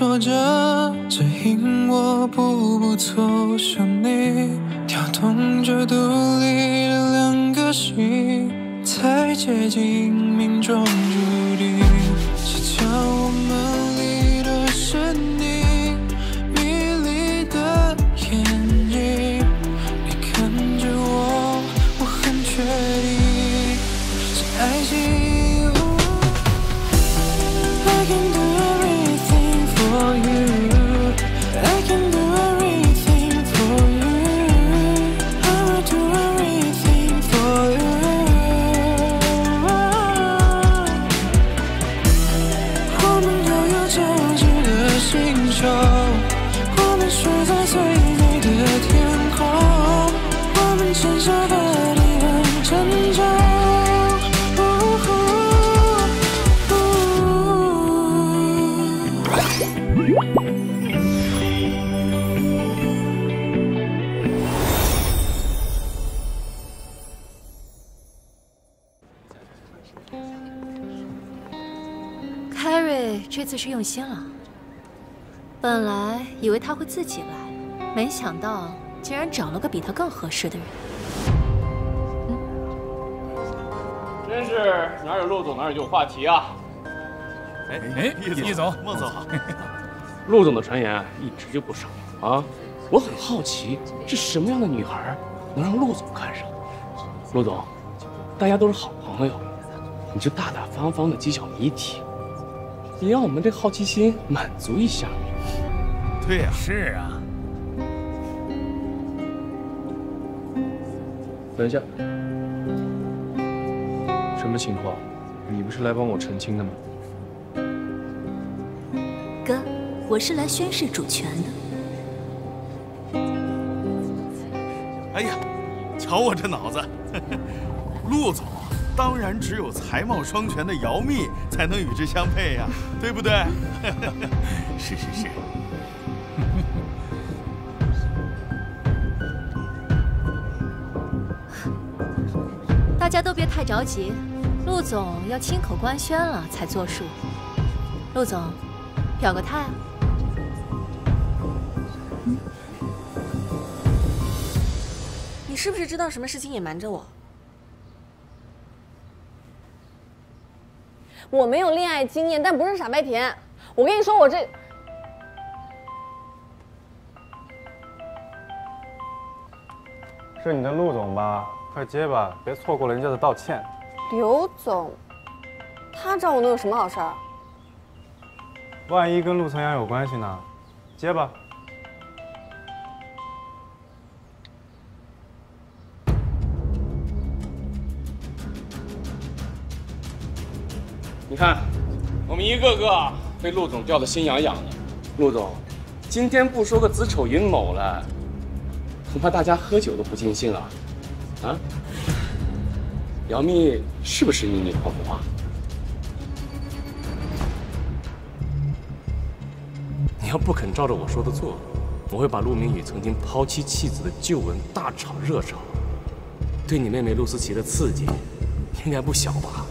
说着，只因我步步走向你，跳动着独立的两个心，才接近命中注定。是将我们离的是你迷离的眼睛，你看着我，我很确定是爱情。I can do everything for you. I can do everything for you. I will do everything for you. 我们拥有交织的星球，我们睡在最美的天空，我们牵手的地很沉重。 这次是用心了，本来以为他会自己来，没想到竟然找了个比他更合适的人。 真是哪有陆总哪有就话题啊！ 易总， 孟总好。 陆总的传言一直就不少啊，我很好奇是什么样的女孩能让陆总看上。陆总，大家都是好朋友，你就大大方方的揭晓谜题。也让我们这好奇心满足一下。 对呀， 是啊。 等一下，什么情况？你不是来帮我澄清的吗？ 哥，我是来宣誓主权的。 哎呀，瞧我这脑子，陆总。当然，只有才貌双全的姚蜜才能与之相配呀，对不对？ 是。 大家都别太着急，陆总要亲口官宣了才作数。陆总，表个态啊！ 你是不是知道什么事情隐瞒着我？我没有恋爱经验，但不是傻白甜。我跟你说，我这是你的陆总吧？快接吧，别错过了人家的道歉。 刘总，他找我能有什么好事儿？ 万一跟陆晨阳有关系呢？接吧。 你看，我们一个个被陆总叫得心痒痒的。陆总，今天不说个子丑寅卯了，恐怕大家喝酒都不尽兴了。啊？姚蜜是不是你女朋友啊？你要不肯照着我说的做，我会把陆明宇曾经抛妻弃子的旧闻大炒热炒，对你妹妹陆思琪的刺激应该不小吧？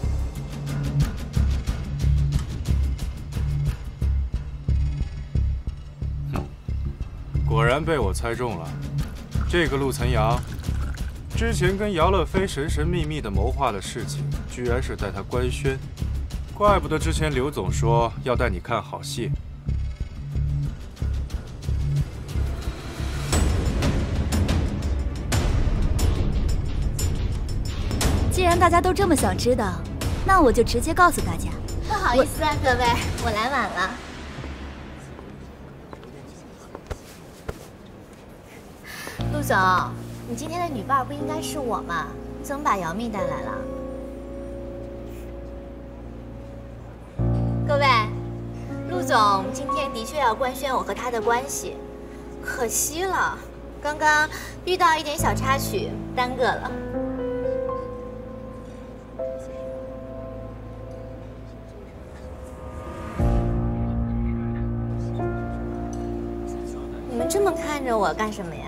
果然被我猜中了，这个陆晨阳，之前跟姚乐飞神神秘秘的谋划的事情，居然是带他官宣，怪不得之前刘总说要带你看好戏。 既然大家都这么想知道，那我就直接告诉大家。 不好意思啊，各位，我来晚了。陆总，你今天的女伴不应该是我吗？怎么把姚蜜带来了？各位，陆总今天的确要官宣我和他的关系，可惜了，刚刚遇到一点小插曲，耽搁了。你们这么看着我干什么呀？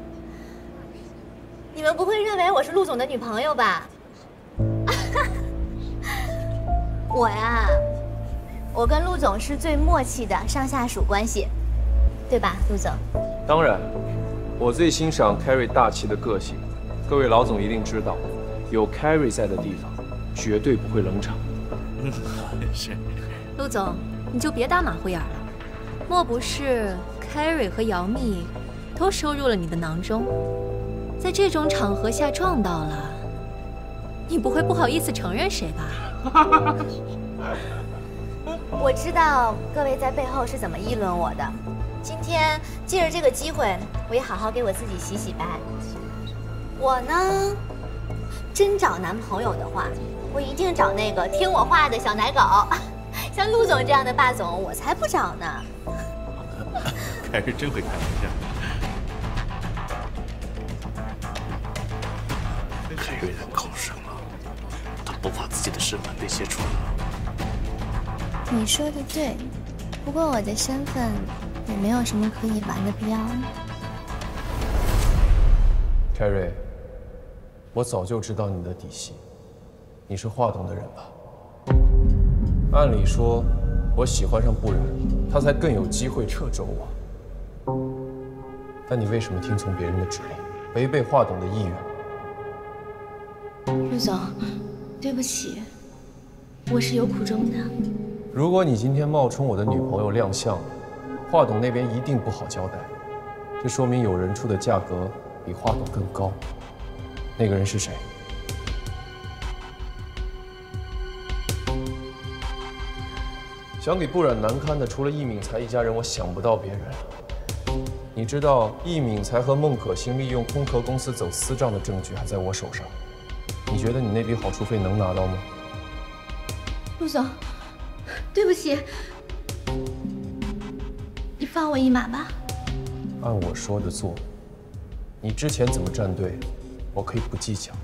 你们不会认为我是陆总的女朋友吧？我呀，我我跟陆总是最默契的上下属关系，对吧，陆总？ 当然，我最欣赏 Carrie 大气的个性。各位老总一定知道，有 Carrie 在的地方，绝对不会冷场。 是。 陆总，你就别打马虎眼了。莫不是 Carrie 和姚蜜都收入了你的囊中？在这种场合下撞到了，你不会不好意思承认谁吧？ 我知道各位在背后是怎么议论我的。今天借着这个机会，我也好好给我自己洗洗白。我呢，真找男朋友的话，我一定找那个听我话的小奶狗。像陆总这样的霸总，我才不找呢。 凯瑞真会开玩笑。 凯瑞人口生了，他不怕自己的身份被揭穿了。 你说的对，不过我的身份也没有什么可以玩的必要。 凯瑞，我早就知道你的底细，你是华董的人吧？按理说，我喜欢上不然，他才更有机会掣肘我。但你为什么听从别人的指令，违背华董的意愿？ 陆总，对不起，我是有苦衷的。 如果你今天冒充我的女朋友亮相了，华董那边一定不好交代。这说明有人出的价格比华董更高。那个人是谁？想给不染难堪的，除了易敏才一家人，我想不到别人了。你知道易敏才和孟可欣利用空壳公司走私账的证据还在我手上，你觉得你那笔好处费能拿到吗？ 陆总，对不起，你放我一马吧。 按我说的做，你之前怎么站队，我可以不计较。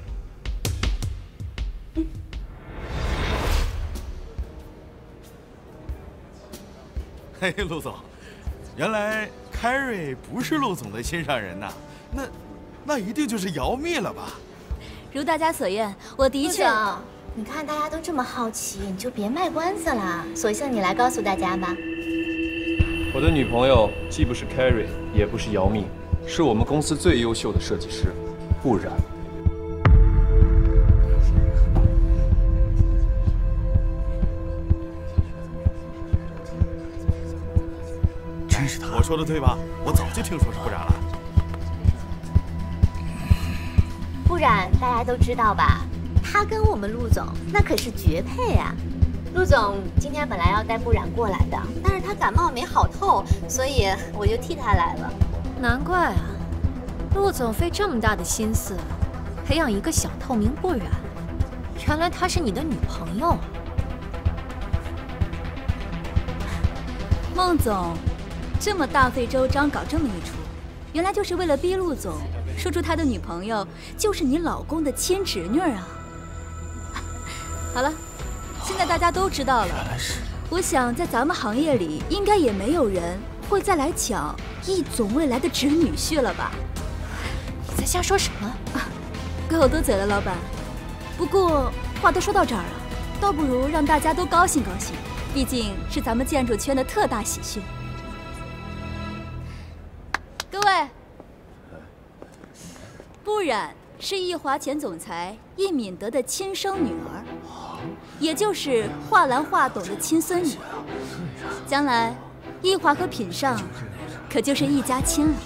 嘿，陆总，原来凯瑞不是陆总的心上人呐，那一定就是姚蜜了吧？ 如大家所愿，我的确。 陆总，你看大家都这么好奇，你就别卖关子了，索性你来告诉大家吧。 我的女朋友既不是 Carrie， 也不是姚蜜，是我们公司最优秀的设计师，不然。 真是他！我说的对吧？我早就听说是不染了。 不染大家都知道吧？他跟我们陆总那可是绝配啊！陆总今天本来要带不染过来的，但是他感冒没好透，所以我就替他来了。 难怪啊，陆总费这么大的心思培养一个小透明不染，原来她是你的女朋友啊！ 孟总这么大费周章搞这么一出，原来就是为了逼陆总说出他的女朋友就是你老公的亲侄女啊！好了。现在大家都知道了，我想在咱们行业里，应该也没有人会再来抢易总未来的侄女婿了吧？ 你在瞎说什么？ 够多嘴了，老板。不过话都说到这儿了，倒不如让大家都高兴高兴，毕竟是咱们建筑圈的特大喜讯。各位，不染是易华前总裁易敏德的亲生女儿。也就是华兰华董的亲孙女，将来易华和品尚可就是一家亲了。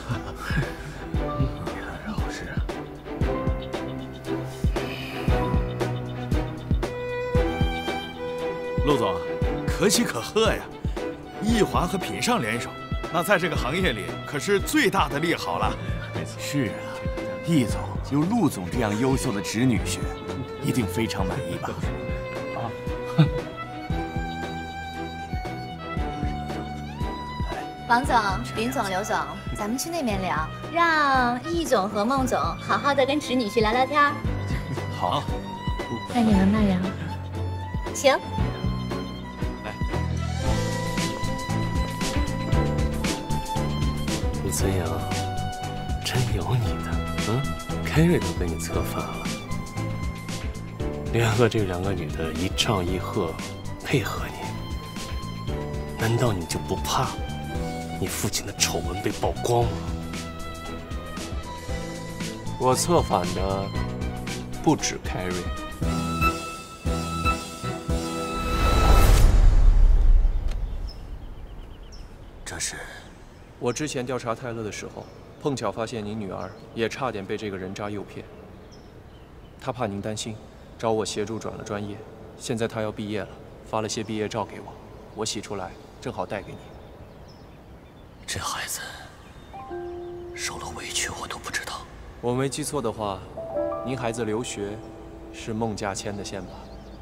陆总，可喜可贺呀！易华和品尚联手，那在这个行业里可是最大的利好了。 是啊，易总有陆总这样优秀的侄女婿，一定非常满意吧？ 王总、林总、刘总，咱们去那边聊，让易总和孟总好好的跟侄女婿聊聊天。 好， 那你们慢聊。行。 来，陆存阳，真有你的，凯瑞都被你策反了。联合这两个女的一唱一和，配合你， 难道你就不怕你父亲的丑闻被曝光吗？ 我策反的不止凯瑞。 这是我之前调查泰勒的时候，碰巧发现您女儿也差点被这个人渣诱骗。他怕您担心，找我协助转了专业。现在他要毕业了，发了些毕业照给我，我洗出来正好带给你。 这孩子受了委屈，我都不知道。 我没记错的话，您孩子留学是孟家牵的线吧？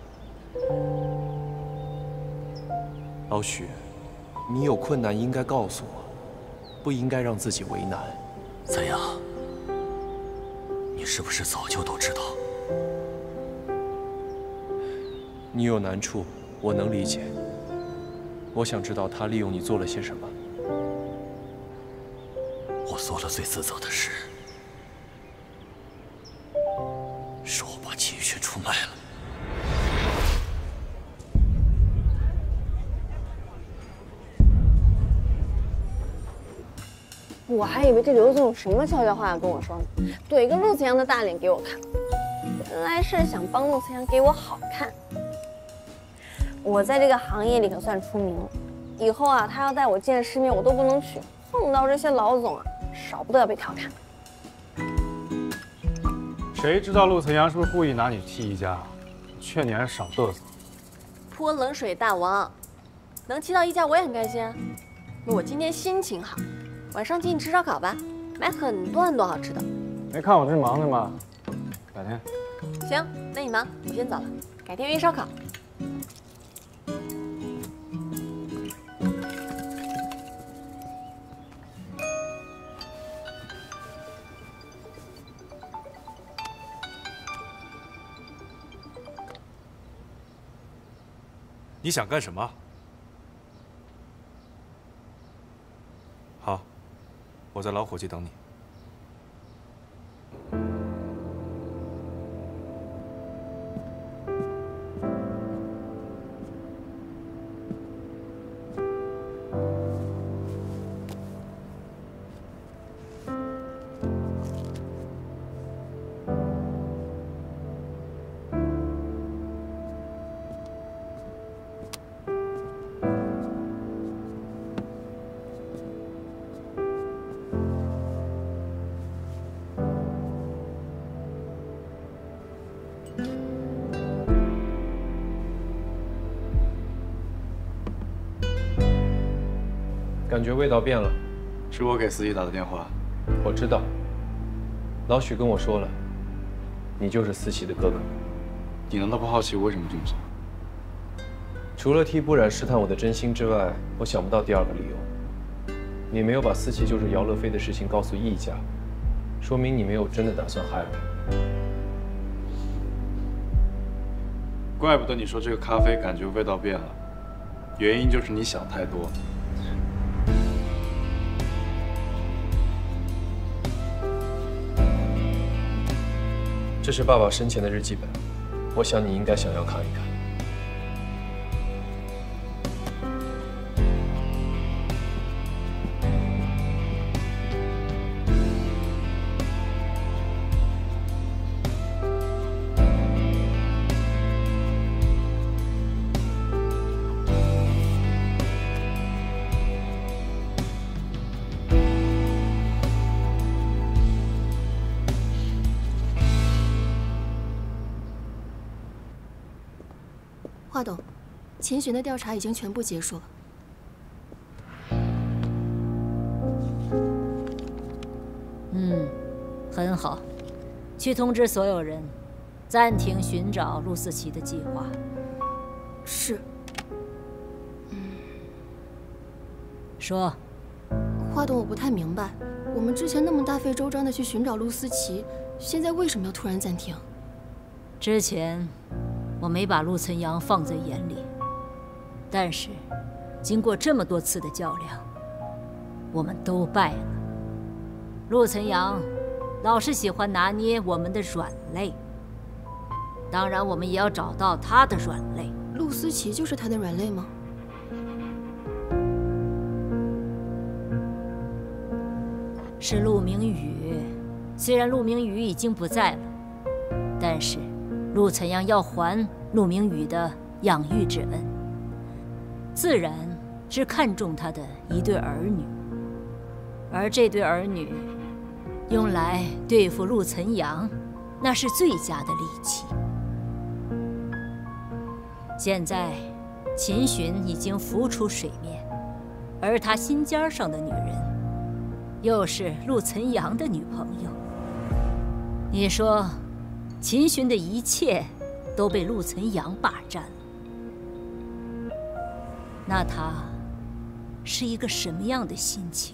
老许，你有困难应该告诉我，不应该让自己为难。 怎样？你是不是早就都知道？ 你有难处，我能理解。我想知道他利用你做了些什么。 我做了最自责的事，是我把秦雪出卖了。 我还以为这刘总有什么悄悄话要跟我说呢，怼个陆子阳的大脸给我看，原来是想帮陆子阳给我好看。我在这个行业里可算出名了，以后啊，他要带我见世面，我都不能去。碰到这些老总啊，少不得要被调侃。 谁知道陆晨阳是不是故意拿你替一家？劝你还是少嘚瑟。 泼冷水大王，能提到一家我也很开心啊。我今天心情好，晚上请你吃烧烤吧，买很多很多好吃的。 没看我这忙着吗？改天。 行，那你忙，我先走了，改天约烧烤。 你想干什么？好，我在老伙计等你。 感觉味道变了， 是我给司机打的电话。 我知道，老许跟我说了，你就是思琪的哥哥。 你难道不好奇我为什么这么做？ 除了替不染试探我的真心之外，我想不到第二个理由。你没有把思琪就是姚乐飞的事情告诉易家，说明你没有真的打算害我。 怪不得你说这个咖啡感觉味道变了，原因就是你想太多。 这是爸爸生前的日记本，我想你应该想要看一看。 华董，秦寻的调查已经全部结束了。 很好，去通知所有人，暂停寻找陆思琪的计划。 是。 说。 华董，我不太明白，我们之前那么大费周章的去寻找陆思琪，现在为什么要突然暂停？ 之前我没把陆岑阳放在眼里，但是经过这么多次的较量，我们都败了。陆岑阳老是喜欢拿捏我们的软肋，当然我们也要找到他的软肋。 陆思琪就是他的软肋吗？ 是陆明宇。虽然陆明宇已经不在了，但是陆岑阳要还陆明宇的养育之恩，自然是看重他的一对儿女。而这对儿女，用来对付陆岑阳，那是最佳的利器。现在，秦寻已经浮出水面，而他心尖上的女人，又是陆岑阳的女朋友。你说，秦寻的一切都被陆岑阳霸占了，那他是一个什么样的心情？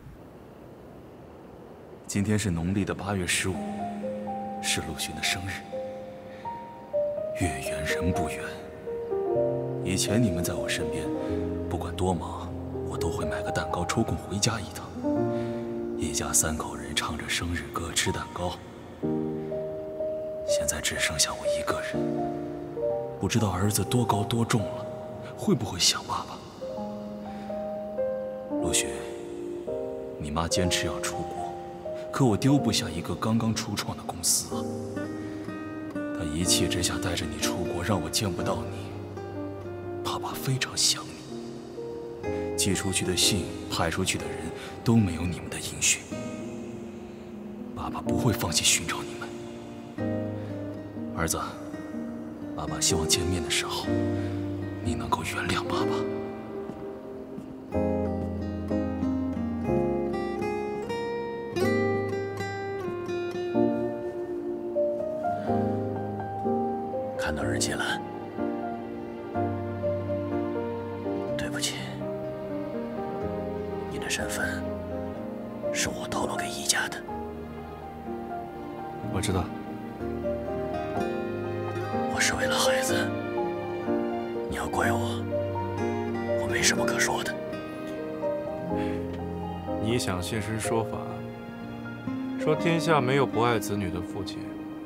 今天是农历的8月15，是陆巡的生日。月圆人不圆。以前你们在我身边，不管多忙，我都会买个蛋糕抽空回家一趟。一家3口人唱着生日歌，吃蛋糕。现在只剩下我一个人，不知道儿子多高多重了，会不会想爸爸？陆巡，你妈坚持要出国，可我丢不下一个刚刚初创的公司啊。她一气之下带着你出国，让我见不到你。爸爸非常想你，寄出去的信、派出去的人都没有你们的音讯。爸爸不会放弃寻找你们。儿子，爸爸希望见面的时候，你能够原谅爸爸。看到日记了，对不起，你的身份是我透露给易家的。 我知道。 我是为了孩子，你要怪我，我没什么可说的。 你想现身说法，说天下没有不爱子女的父亲。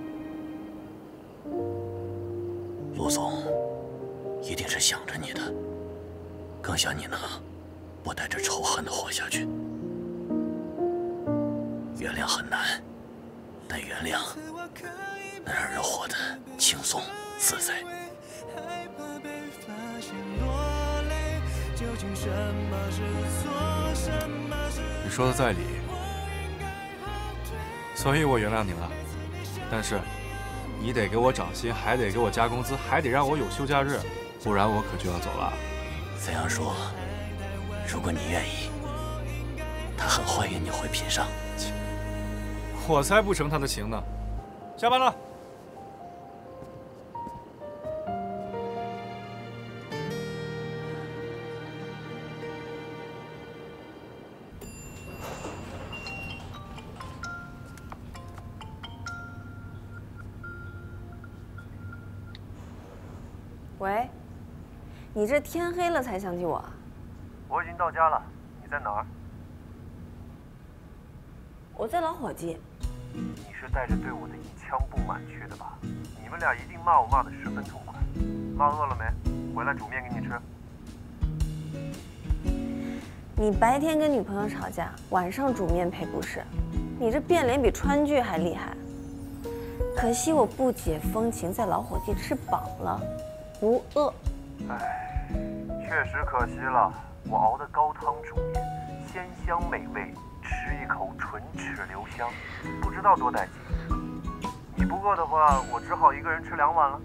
陆总一定是想着你的，更想你能不带着仇恨的活下去。原谅很难，但原谅能让人活得轻松自在。 你说的在理，所以我原谅你了。但是你得给我涨薪，还得给我加工资，还得让我有休假日，不然我可就要走了。 怎样说？如果你愿意，他很欢迎你回品上。 我才不成他的情呢。下班了。 喂，你这天黑了才想起我啊？ 我已经到家了，你在哪儿？ 我在老伙计。 你是带着对我的一腔不满去的吧？你们俩一定骂我骂得十分痛快。妈饿了没？回来煮面给你吃。 你白天跟女朋友吵架，晚上煮面赔不是？你这变脸比川剧还厉害。可惜我不解风情，在老伙计吃饱了，不饿。 唉，确实可惜了。我熬的高汤煮面，鲜香美味，吃一口唇齿留香，不知道多带劲。你不饿的话，我只好一个人吃2碗了。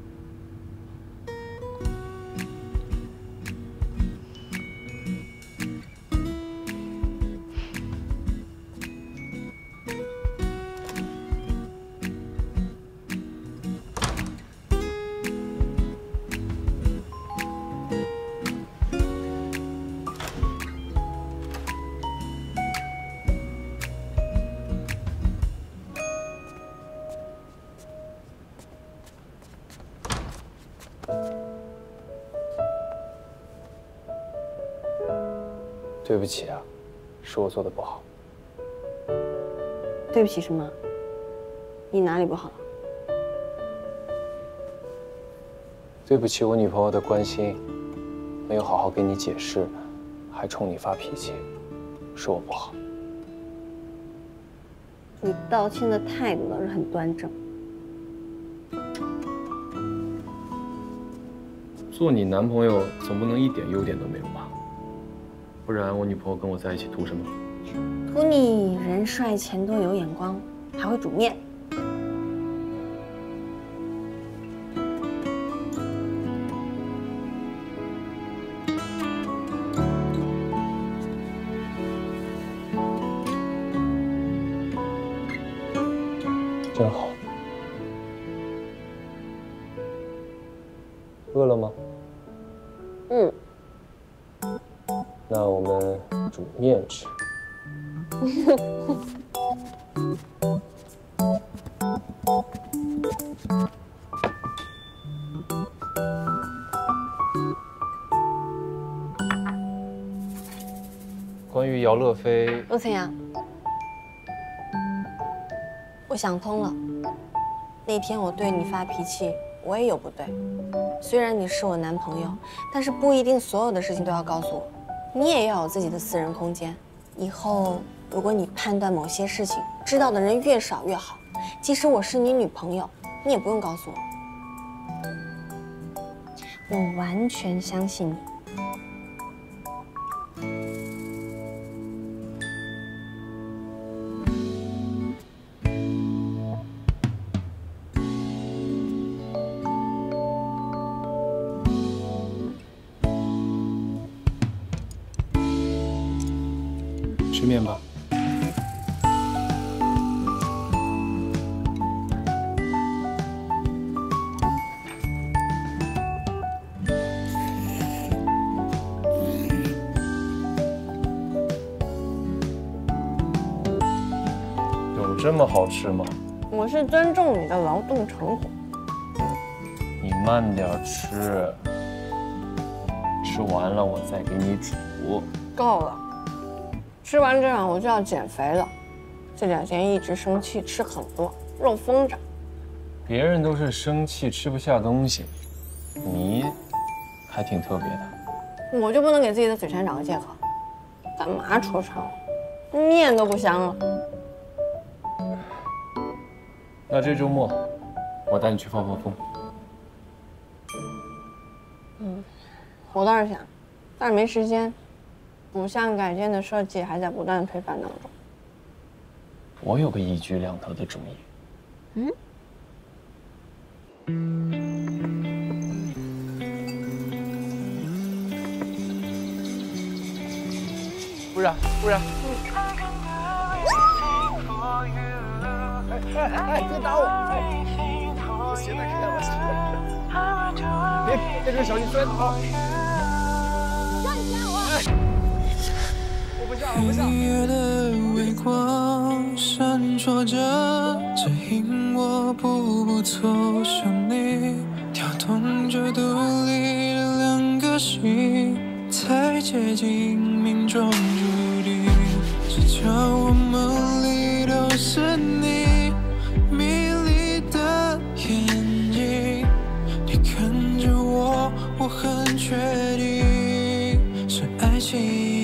对不起啊，是我做的不好。 对不起什么？你哪里不好了？ 对不起我女朋友的关心，没有好好跟你解释，还冲你发脾气，是我不好。 你道歉的态度倒是很端正。 做你男朋友总不能一点优点都没有吧？不然我女朋友跟我在一起图什么？ 图你人帅钱多有眼光，还会煮面。 真好。饿了吗？ 嗯。 那我们煮面吃。关于姚乐飞， 陆晨阳，我想通了。那天我对你发脾气，我也有不对。虽然你是我男朋友，但是不一定所有的事情都要告诉我，你也要有自己的私人空间。以后如果你判断某些事情知道的人越少越好，即使我是你女朋友，你也不用告诉我。我完全相信你。 吃面吧。有这么好吃吗？ 我是尊重你的劳动成果。 你慢点吃，吃完了我再给你煮。 够了。吃完这碗我就要减肥了，这2天一直生气，吃很多，肉疯长。 别人都是生气吃不下东西，你还挺特别的。 我就不能给自己的嘴馋找个借口？干嘛惆怅我？面都不香了。 那这周末我带你去放放风。 我倒是想，但是没时间。5项改建的设计还在不断推翻当中。 我有个一举两得的主意。 不然，哎，别打我！我鞋带开了，别这个小心摔倒！ 让你吓我！ 黑夜的微光闪烁着，指引我步步走向你，跳动着独立的2个心，太接近命中注定，只叫我梦里都是你迷离的眼睛，你看着我，我很确定是爱情。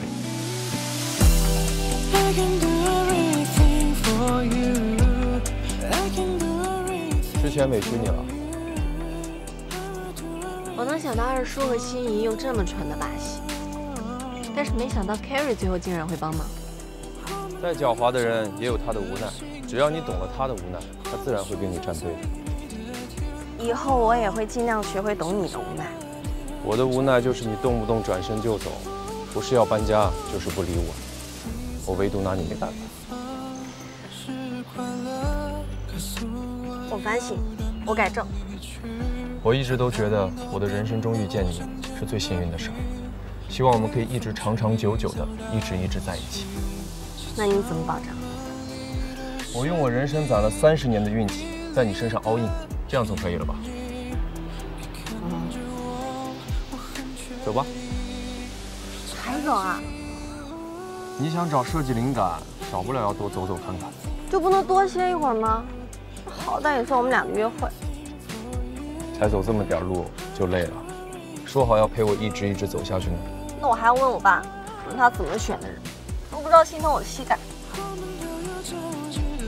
之前委屈你了。 我能想到二叔和心仪用这么蠢的把戏，但是没想到 Carrie 最后竟然会帮忙。 再狡猾的人也有他的无奈，只要你懂了他的无奈，他自然会跟你站队的。 以后我也会尽量学会懂你的无奈。 我的无奈就是你动不动转身就走，不是要搬家就是不理我，我唯独拿你没办法。 我反省，我改正。 我一直都觉得我的人生中遇见你是最幸运的事儿，希望我们可以一直长长久久的一直在一起。 那你怎么保障？ 我用我人生攒了30年的运气在你身上 all in， 这样总可以了吧？走吧。 还走啊？ 你想找设计灵感，少不了要多走走看看。 就不能多歇一会儿吗？好歹也算我们俩的约会。 才走这么点路就累了，说好要陪我一直走下去呢。 那我还要问我爸，问他怎么选的人，都不知道心疼我的膝盖。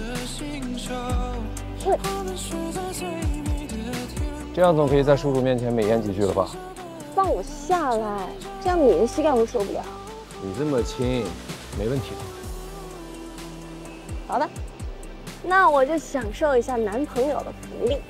这样总可以在叔叔面前美言几句了吧？ 放我下来，这样你的膝盖会受不了。 你这么轻，没问题的。 好的，那我就享受一下男朋友的福利。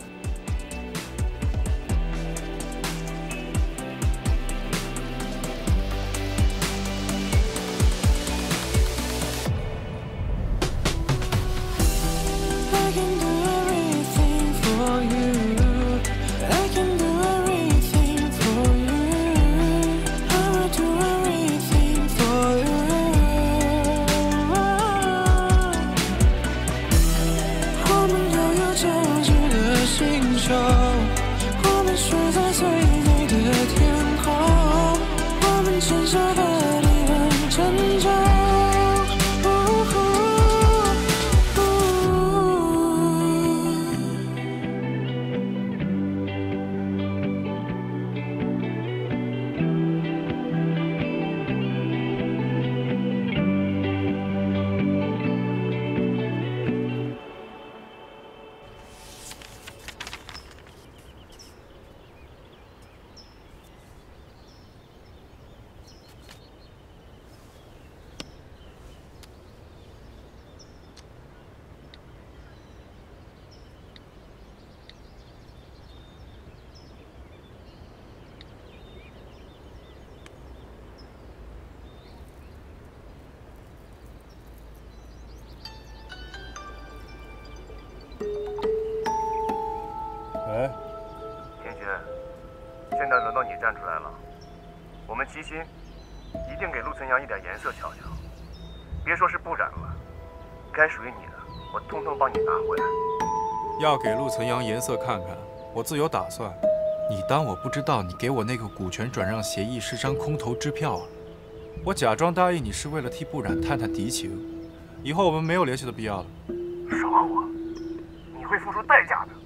喂，天君，现在轮到你站出来了。我们齐心，一定给陆存阳一点颜色瞧瞧。别说是不染了，该属于你的，我通通帮你拿回来。 要给陆存阳颜色看看，我自有打算。你当我不知道你给我那个股权转让协议是张空头支票啊？我假装答应你是为了替不染探探敌情，以后我们没有联系的必要了。 少和我，你会付出代价的。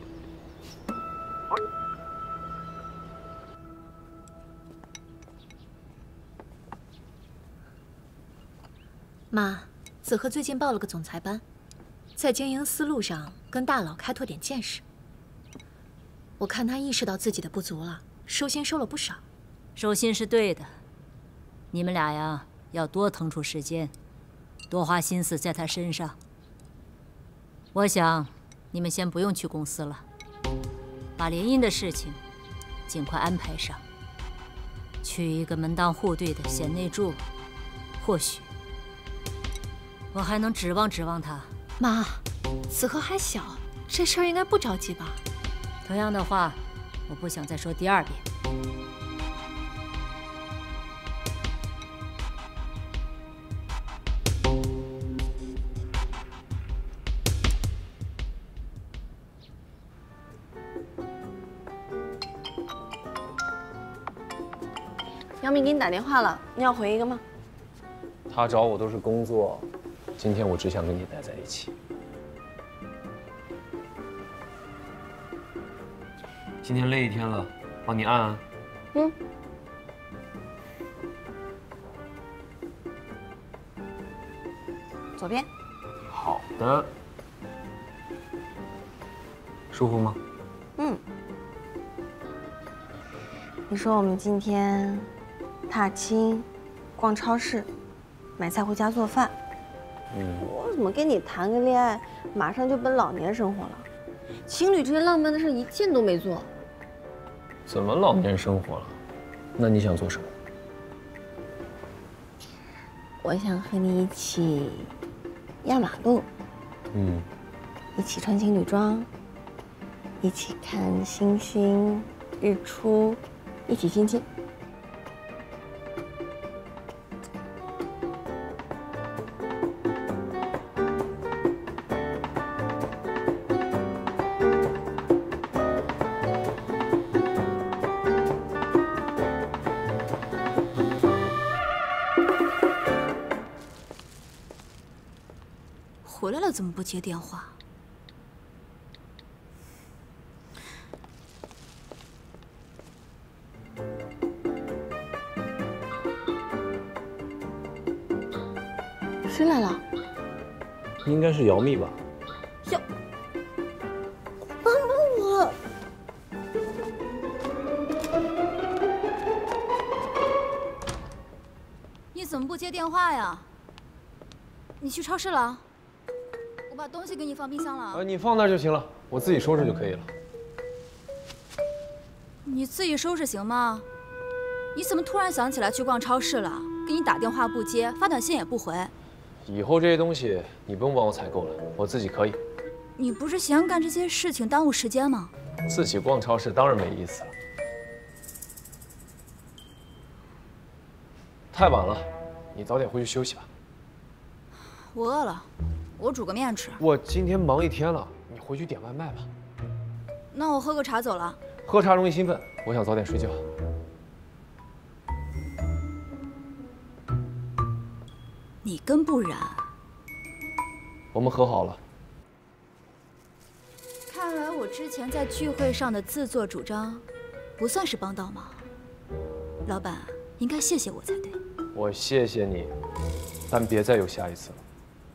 妈，子禾最近报了个总裁班，在经营思路上跟大佬开拓点见识。我看他意识到自己的不足了，收心收了不少。 收心是对的，你们俩呀要多腾出时间，多花心思在他身上。我想你们先不用去公司了，把联姻的事情尽快安排上。娶一个门当户对的贤内助，或许我还能指望他。 妈，子禾还小，这事儿应该不着急吧？ 同样的话，我不想再说第二遍。 杨明给你打电话了，你要回一个吗？ 他找我都是工作，今天我只想跟你待在一起。 今天累一天了，帮你按按。 嗯。左边。 好的。舒服吗？ 嗯。你说我们今天踏青、逛超市、买菜回家做饭。我怎么跟你谈个恋爱，马上就奔老年生活了？情侣这些浪漫的事一件都没做。 怎么老年生活了？那你想做什么？ 我想和你一起压马路。一起穿情侣装，一起看星星、日出，一起亲亲。 回来了怎么不接电话？谁来了？ 应该是姚蜜吧。 你怎么不接电话呀？你去超市了啊？我把东西给你放冰箱了啊。 你放那儿就行了，我自己收拾就可以了。 你自己收拾行吗？你怎么突然想起来去逛超市了？给你打电话不接，发短信也不回。 以后这些东西你不用帮我采购了，我自己可以。 你不是嫌干这些事情耽误时间吗？ 自己逛超市当然没意思了。太晚了，你早点回去休息吧。 我饿了，我煮个面吃。 我今天忙一天了，你回去点外卖吧。 那我喝个茶走了。 喝茶容易兴奋，我想早点睡觉。 你跟不然， 我们和好了。 看来我之前在聚会上的自作主张，不算是帮到忙。老板应该谢谢我才对。 我谢谢你，但别再有下一次了。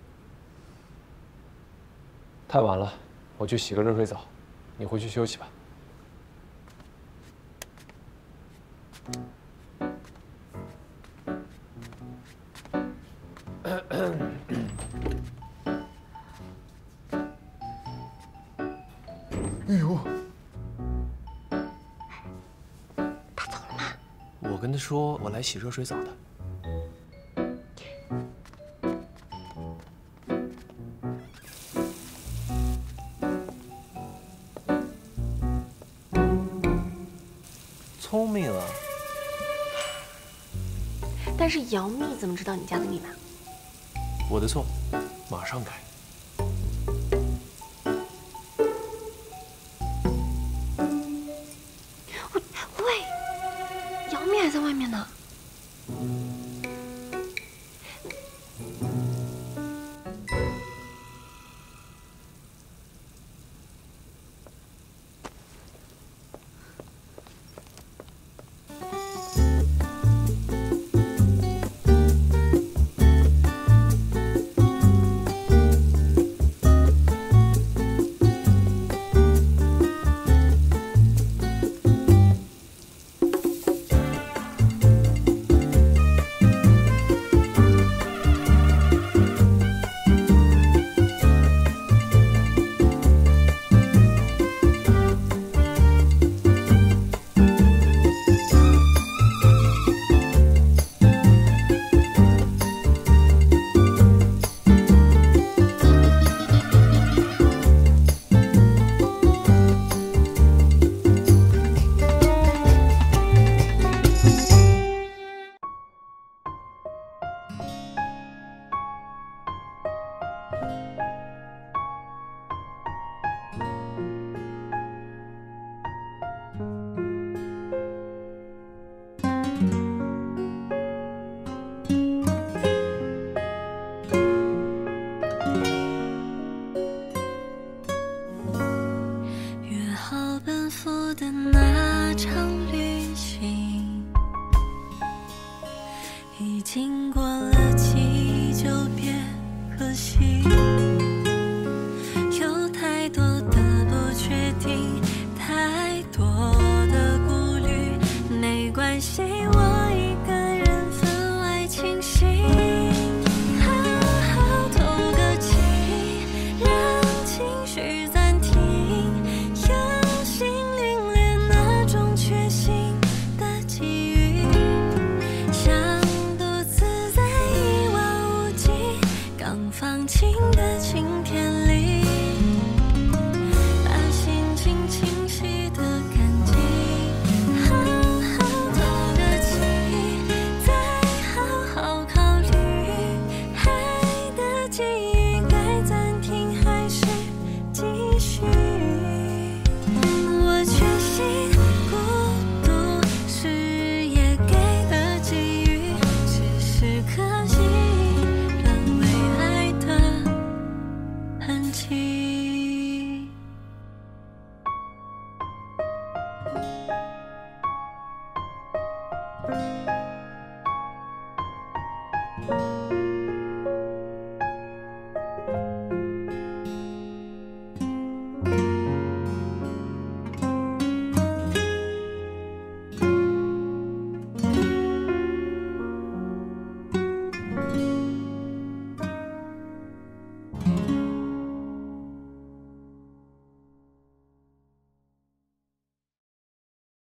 太晚了，我去洗个热水澡，你回去休息吧。哎呦， 他走了吗？ 我跟他说我来洗热水澡的。 聪明啊！但是姚蜜怎么知道你家的密码？ 我的错，马上改。 喂，姚蜜还在外面呢。 经过了期就别可惜，有太多的不确定，太多的顾虑，没关系，我一个人分外清醒。好好透个气，让情绪暂停，有心领略那种确信的机遇，想独自在一望无际刚放晴的晴天里，把心情清晰的干净，好好透个气，再好好考虑，爱的际遇该暂停还是继续。我确信孤独是也给的机遇，只是可惜人为爱的痕迹。